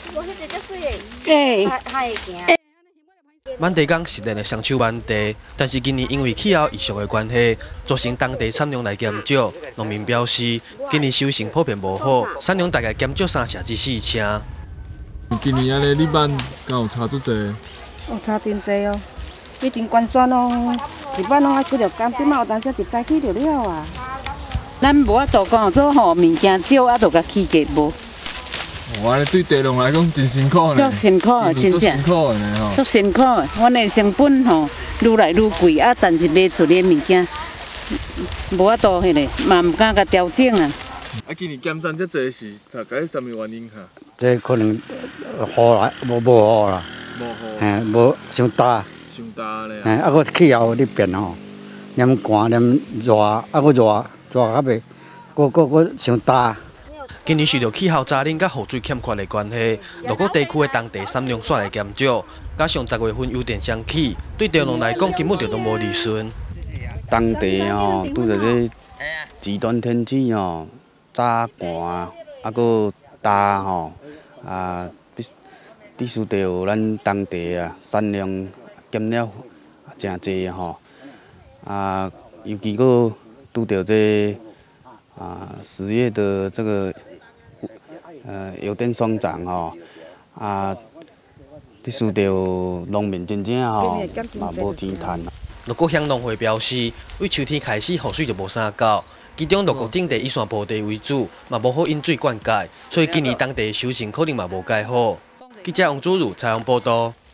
我迄个足水的，还会行。 满地港实现的双手满地，但是今年因为气候异常的关系，造成当地产量来减少。农民表示，今年收成普遍无好，产量大概减少3成至4成。 今年安尼，你班敢有差足济？ 有差真济哦，以前关山咯，一般拢爱几条工，即摆有当时一早起就了啊。 咱无法度讲做吼物件少，啊，就甲起价无。 安尼对地农来讲真辛苦呢。 足辛苦的，真正。 辛苦的呢吼。 足辛苦的，阮的成本吼愈来愈贵啊，但是卖出的物件无法度迄个，嘛毋敢甲调整啊。 啊，今年减产遮济是大概什么原因哈？ 这可能雨来无雨啦，嘿，无伤大， 伤大咧。 嘿，啊，个气候咧变吼，黏寒黏热，啊，个热较袂，个伤大。 今年受到气候早冷甲雨水欠缺的关系，洛谷地区的当地产量煞来减少，加上10月份油电双起，对地农来讲根本就都无利润。 当地吼拄着这极端天气吼，早寒啊，个大吼必须得有咱当地啊产量减了真济吼，尤其个拄着这10月的这个油电双涨吼，必须得有农民真正吼嘛无钱赚。 洛谷乡农会表示，为秋天开始雨水就无啥够，其中洛谷种地以山坡地为主，嘛无好引水灌溉，所以今年当地收成可能嘛无介好。记者王祖如采访报道。